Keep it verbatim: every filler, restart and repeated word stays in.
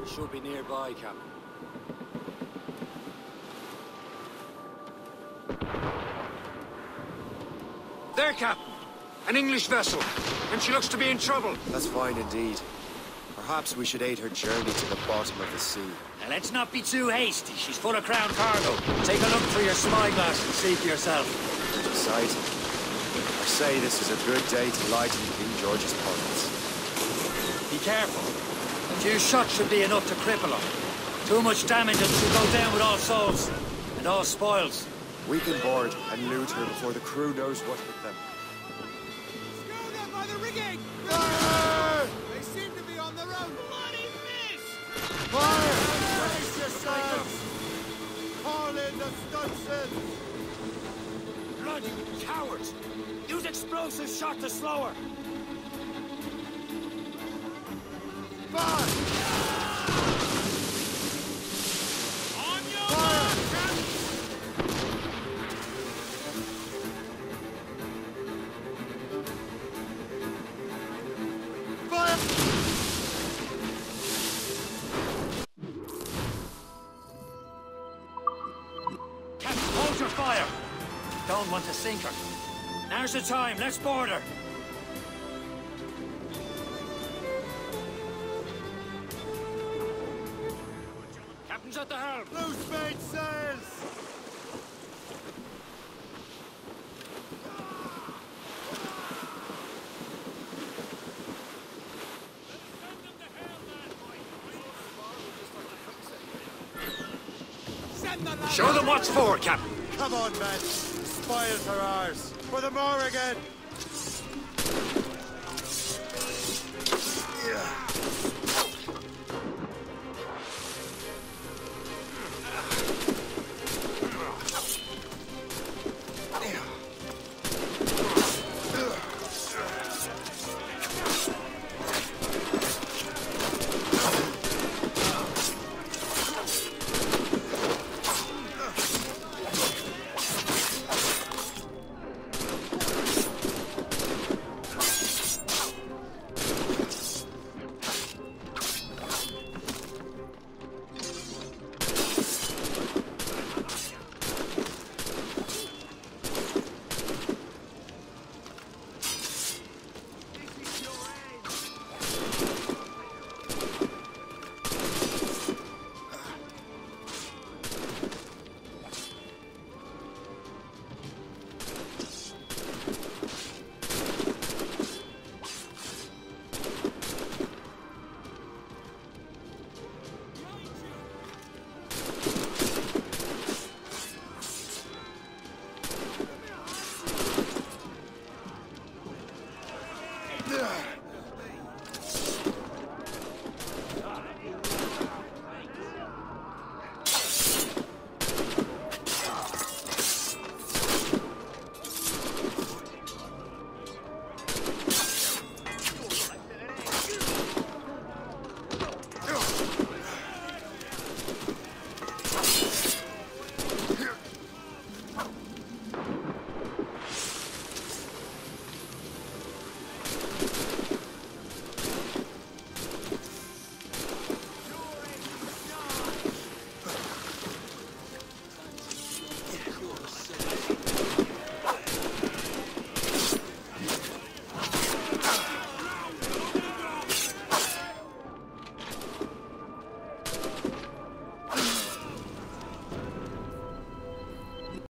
Should be nearby, Captain. There, Captain! An English vessel, and she looks to be in trouble. That's fine indeed. Perhaps we should aid her journey to the bottom of the sea. Now let's not be too hasty. She's full of crown cargo. Take a look through your spyglass and see for yourself. Good sight. I say this is a good day to lighten King George's pockets. Be careful. A few shots should be enough to cripple her. Too much damage and she'll go down with all souls. And all spoils. We can board and loot her before the crew knows what hit them. Schooner by the rigging! Fire! They seem to be on their own. Bloody mist! Fire! Brace yourselves! Call in the Stunsons! Bloody cowards! Use explosive shot to slow her! Fire! On your mark, Captain! Fire! Captain, hold your fire! Don't want to sink her. Now's the time, let's board her! Captain's at the helm! Loose mainsails! Send the lad- Show them what's for, Captain. Come on, men. Spoils are ours. For the Morrigan.